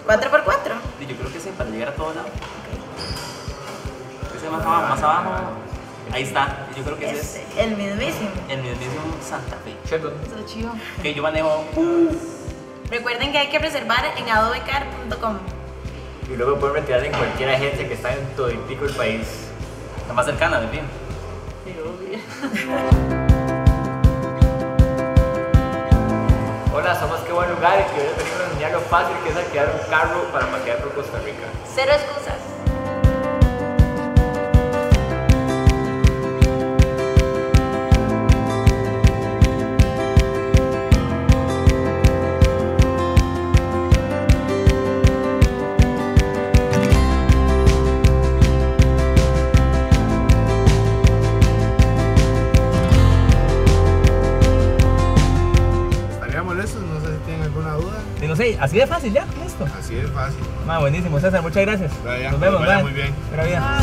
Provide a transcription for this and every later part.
¿4x4? Y yo creo que sí, para llegar a todo lado. Ese más abajo. Ahí está. Yo creo que ese es el mismísimo. El mismísimo Santa Fe. Cheto. Eso chivo. Que yo manejo. Recuerden que hay que reservar en adobecar.com. Y luego pueden retirar en cualquier agencia que está en todo y pico el país. La más cercana, de bien. Sí, obvio. Hola, somos Qué Buen Lugar y que hoy les venimos a enseñar lo fácil que es alquilar un carro para pasear por Costa Rica. Cero excusas. No sé si tienen alguna duda. No sé, así de fácil ya, listo. Así es fácil. Buenísimo, César, muchas gracias. Vaya, Nos vemos, vaya muy bien. Pura vida.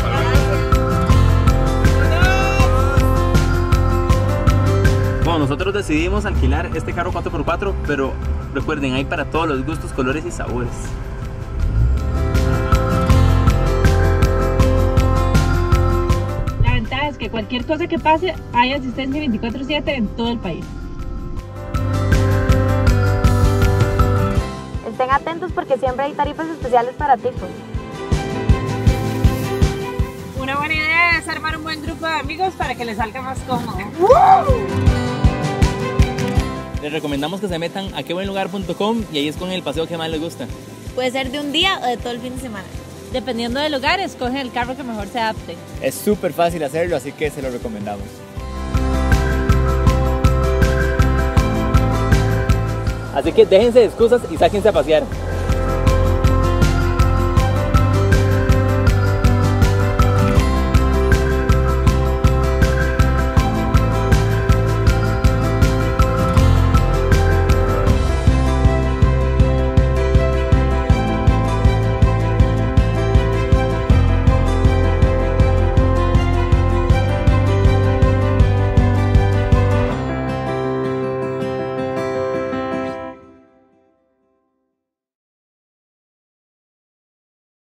Bueno, nosotros decidimos alquilar este carro 4x4, pero recuerden, hay para todos los gustos, colores y sabores. La ventaja es que cualquier cosa que pase, hay asistencia 24/7 en todo el país. Estén atentos porque siempre hay tarifas especiales para ticos. Una buena idea es armar un buen grupo de amigos para que les salga más cómodo. Les recomendamos que se metan a quebuenlugar.com y ahí escogen el paseo que más les gusta. Puede ser de un día o de todo el fin de semana. Dependiendo del lugar, escogen el carro que mejor se adapte. Es súper fácil hacerlo, así que se lo recomendamos. Así que déjense de excusas y sáquense a pasear.